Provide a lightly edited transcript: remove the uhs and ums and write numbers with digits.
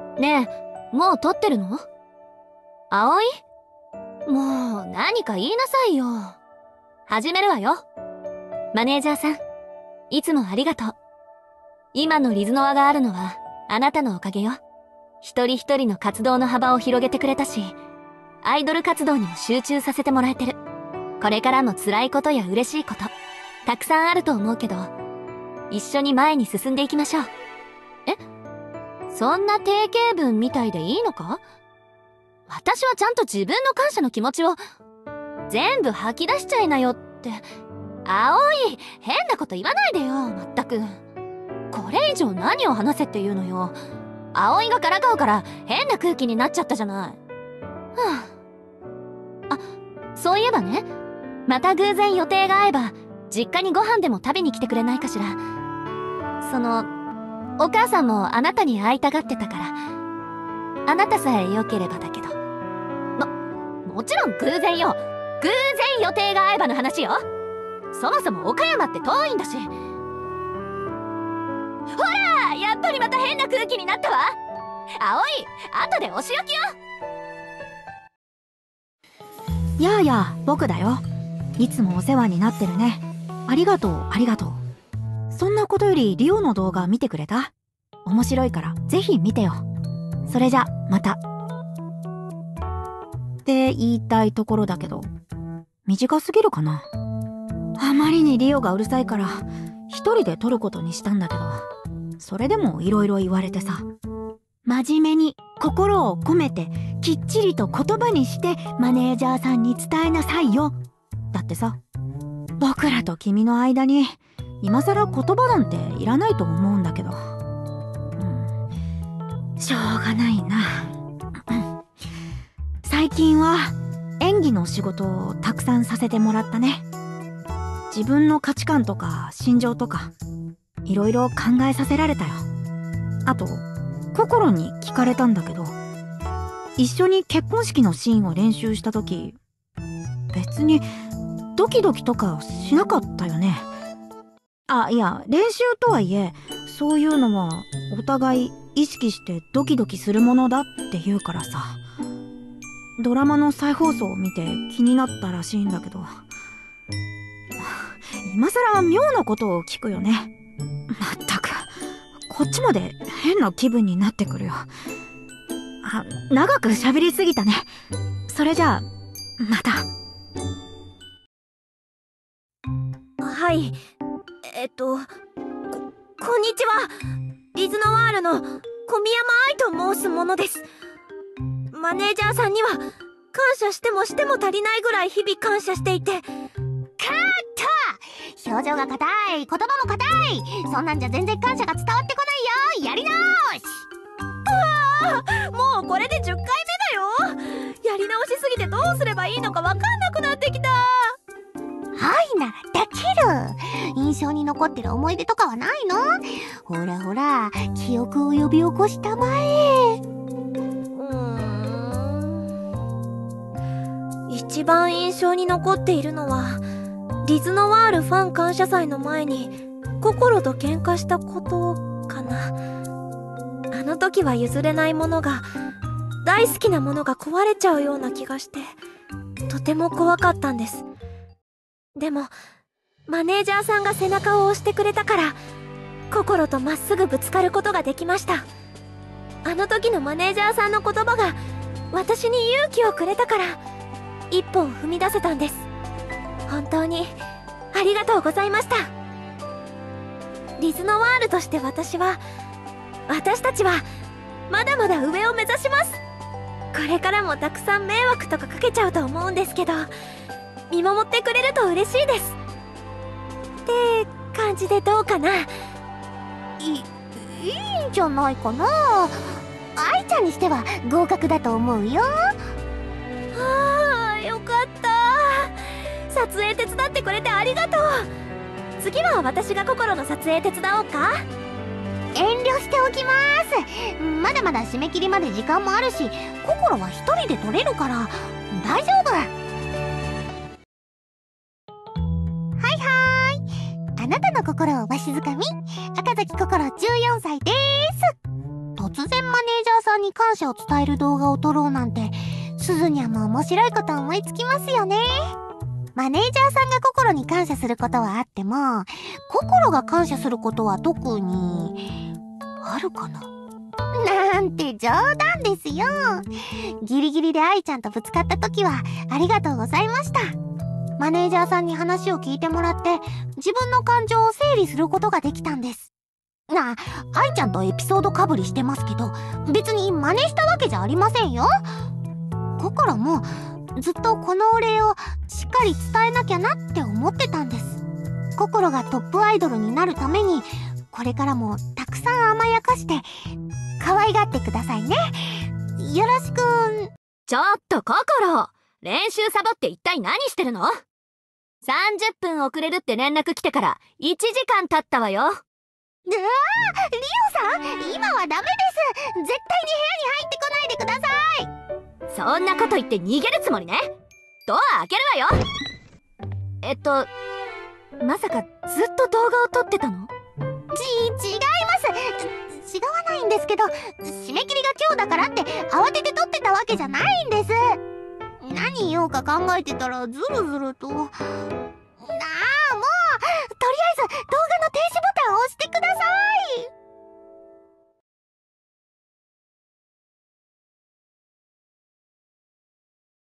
ねえ、もう撮ってるの？葵？もう何か言いなさいよ。始めるわよ。マネージャーさん、いつもありがとう。今のリズノワがあるのはあなたのおかげよ。一人一人の活動の幅を広げてくれたし、アイドル活動にも集中させてもらえてる。これからも辛いことや嬉しいこと、たくさんあると思うけど、一緒に前に進んでいきましょう。え？そんな定型文みたいでいいのか？私はちゃんと自分の感謝の気持ちを全部吐き出しちゃいなよって。葵、変なこと言わないでよ、まったく。これ以上何を話せっていうのよ。葵がからかうから変な空気になっちゃったじゃない。はあ、そういえばね、また偶然予定が合えば実家にご飯でも食べに来てくれないかしら。お母さんもあなたに会いたがってたから、あなたさえ良ければだけど。もちろん偶然よ。偶然予定が合えばの話よ。そもそも岡山って遠いんだし。ほら、やっぱりまた変な空気になったわ。葵、後でお仕置きよ。 やあやあ、僕だよ。いつもお世話になってるね。ありがとう、ありがとう。そんなことよりリオの動画見てくれた？面白いからぜひ見てよ。それじゃまた。って言いたいところだけど、短すぎるかな。あまりにリオがうるさいから一人で撮ることにしたんだけど、それでもいろいろ言われてさ。真面目に心を込めてきっちりと言葉にしてマネージャーさんに伝えなさいよ。だってさ、僕らと君の間に今更言葉なんていらないと思うんだけど、しょうがないな。最近は演技の仕事をたくさんさせてもらったね。自分の価値観とか心情とかいろいろ考えさせられたよ。あと心に聞かれたんだけど、一緒に結婚式のシーンを練習した時、別にドキドキとかしなかったよね。いや、練習とはいえそういうのはお互い意識してドキドキするものだって言うからさ。ドラマの再放送を見て気になったらしいんだけど、今更妙なことを聞くよね。まったく、こっちまで変な気分になってくるよ。長く喋りすぎたね。それじゃあまた。 はい、こんにちは。リズノワールの小宮山愛と申すものです。マネージャーさんには感謝してもしても足りないぐらい日々感謝していて。 カット！表情が硬い、言葉も硬い。そんなんじゃ全然感謝が伝わってこないよ。やり直し。 もうこれで10回目だよ。やり直しすぎてどうすればいいのかわかんなくなってきた。 はいならできる。印象に残ってる思い出とかはないの？ほらほら、記憶を呼び起こしたまえ。 一番印象に残っているのはリズノワールファン感謝祭の前に心と喧嘩したことかな。あの時は譲れないものが、大好きなものが壊れちゃうような気がしてとても怖かったんです。でもマネージャーさんが背中を押してくれたから心とまっすぐぶつかることができました。あの時のマネージャーさんの言葉が私に勇気をくれたから一歩を踏み出せたんです。本当にありがとうございました。リズノワールとして私たちはまだまだ上を目指します。これからもたくさん迷惑とかかけちゃうと思うんですけど、見守ってくれると嬉しいですって感じでどうかな。 いいんじゃないかな。愛ちゃんにしては合格だと思うよ。 よかった。撮影手伝ってくれてありがとう。次は私が心の撮影手伝おうか。 遠慮しておきます。まだまだ締め切りまで時間もあるし、心は一人で撮れるから大丈夫。はいはーい。あなたの心をわしづかみ、赤崎心14歳でーす。と突然マネージャーさんに感謝を伝える動画を撮ろうなんて、すずにゃんも面白いこと思いつきますよね。マネージャーさんが心に感謝することはあっても、心が感謝することは特にあるかな。なんて冗談ですよ。ギリギリで愛ちゃんとぶつかった時はありがとうございました。マネージャーさんに話を聞いてもらって、自分の感情を整理することができたんです。愛ちゃんとエピソードかぶりしてますけど、別に真似したわけじゃありませんよ。心もずっとこのお礼をしっかり伝えなきゃなって思ってたんです。心がトップアイドルになるために、これからもたくさん甘やかして可愛がってくださいね。よろしく。 ちょっと心、練習サボって一体何してるの？ 30 分遅れるって連絡来てから1時間経ったわよ。 リオさん、今はダメです。絶対に部屋に入ってこないでください。 そんなこと言って逃げるつもりね。ドア開けるわよ。まさかずっと動画を撮ってたの？ 違います。違わないんですけど、締め切りが今日だからって慌てて撮ってたわけじゃないんです。何言おうか考えてたらズルズルと。